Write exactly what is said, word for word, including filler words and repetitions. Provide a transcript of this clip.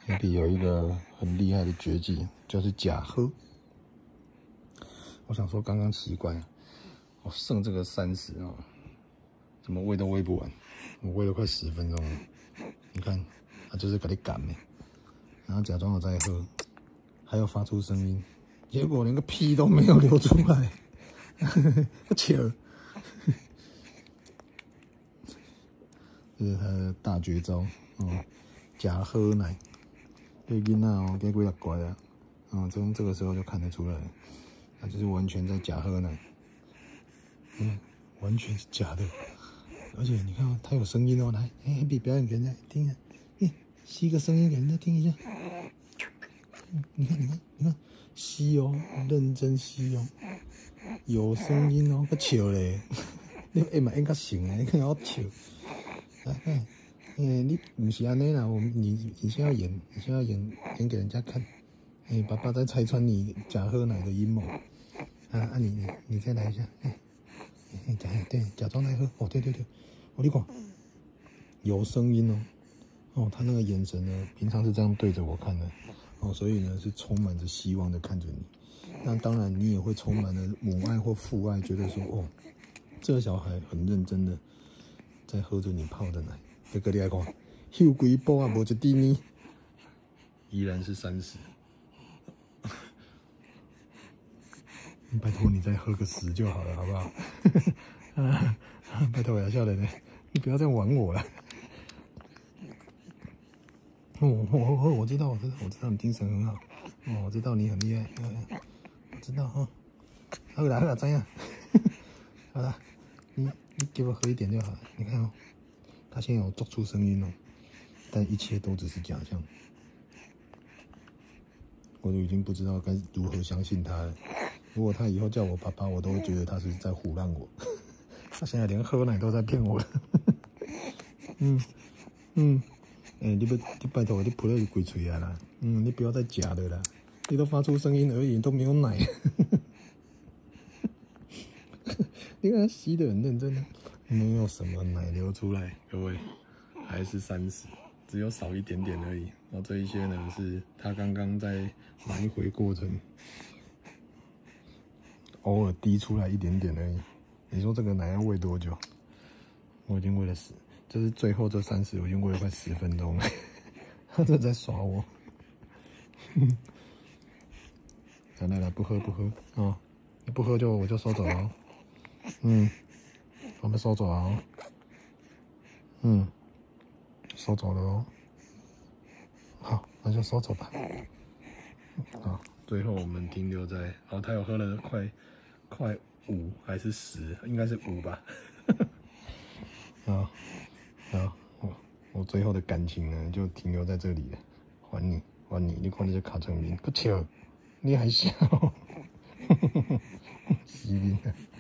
黑比有一个很厉害的绝技，就是假喝。我想说，刚刚奇怪，我剩这个三十啊，怎么喂都喂不完？我喂了快十分钟了。你看，他就是给你赶的，然后假装我在喝，还要发出声音，结果连个屁都没有流出来，不巧。这是他的大绝招哦，假喝奶。这囡仔哦，给鬼也乖啊，啊，从这个时候就看得出来，他就是完全在假喝奶，嗯，完全是假的。而且你看，他有声音哦，来，哎，比表演给人家听一下，哎，吸个声音给人家听一下。你看，你看，你看，吸哦，认真吸哦，有声音哦，个笑嘞，你哎嘛应该醒啊，你看好笑，来看。哎、欸，你不是安尼啦，我们你你先要演，你先要演演给人家看。哎、欸，爸爸在拆穿你假喝奶的阴谋。啊啊，你你你再来一下，哎、欸，哎、欸、假对假装来喝。哦，对对对，我你看，有声音哦。哦，他那个眼神呢，平常是这样对着我看的。哦，所以呢是充满着希望的看着你。那当然，你也会充满了母爱或父爱，觉得说，哦，这个小孩很认真的在喝着你泡的奶。这个你来看，休几步啊，无一滴呢，依然是三十。拜托你再喝个十就好了，好不好？啊，拜托呀，笑人呢，你不要再玩我了。哦哦哦，我知道，我知道，我知道你精神很好。哦，我知道你很厉害，我知道哈。好啦好啦，知呀。好啦，你你给我喝一点就好了。你看哦，他现在有做出声音哦。但一切都只是假象，我都已经不知道该如何相信他了。如果他以后叫我爸爸，我都会觉得他是在唬烂我。他现在连喝奶都在骗我了。嗯嗯，哎、欸，你不你拜托你不要鬼吹啊啦！嗯，你不要再假的啦，你都发出声音而已，都没有奶。你看他吸得很认真啊，没有什么奶流出来，各位还是三十。只有少一点点而已，然后这一些呢是他刚刚在来回过程偶尔滴出来一点点而已。你说这个奶要喂多久？我已经喂了十，这是最后这三十，我已经喂了快十分钟了。他这在耍我。来来来，不喝不喝哦，你不喝就我就收走了哦。嗯，我们收走了哦。嗯。收走了哦，好，那就收走吧。好，最后我们停留在，哦，他有喝了快快五还是十，应该是五吧。好，好，我我最后的感情呢就停留在这里了。还你，还你，你看这些卡成名，不巧，你还笑，死命。